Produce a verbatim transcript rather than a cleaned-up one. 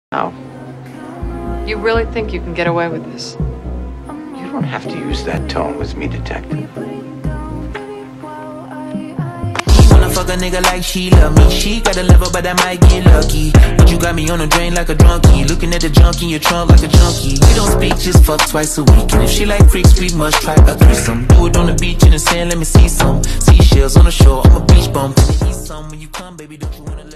No. You really think you can get away with this? You don't have to use that tone with me, detective. Fuck a nigga like she love me. She got a level, but I might get lucky. But you got me on the drain like a drunkie. Looking at the junk in your trunk like a junkie. We don't speak, just fuck twice a week. And if she like freaks, we must try a threesome. Do it on the beach in the sand, let me see some seashells on the shore. I'm a beach bum. When you come, baby, don't you wanna let